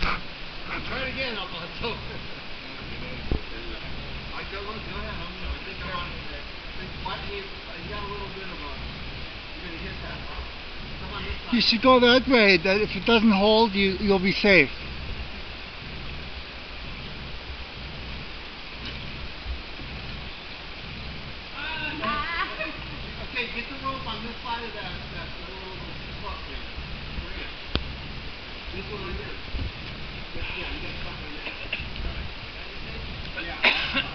Try it again, Alfonso. I go ahead. I think they're on. You got a little bit of a. You're gonna hit that. Come on, hit that. You should go that way. That if it doesn't hold, you'll be safe. Okay, get the rope on this side of that little hook there. Bring it. This one right here. Yeah, you got stuck on there. Yeah.